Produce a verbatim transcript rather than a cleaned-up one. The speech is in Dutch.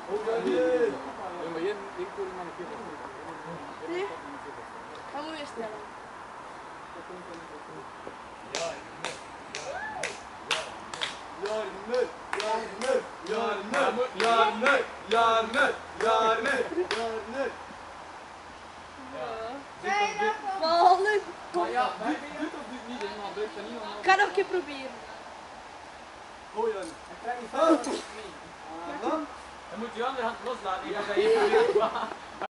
maar je ik wil maar een keer. Nee? Dan moet je stellen. Yarnet, yarnet, yarnet, yarnet, yarnet, yarnet, yarnet. Vallen. Maar ja, dit dit of dit niet, man. Dit kan niemand. Ik ga nog een keer proberen. Gooi dan. Dan moet je andere hand loslaten. Je gaat even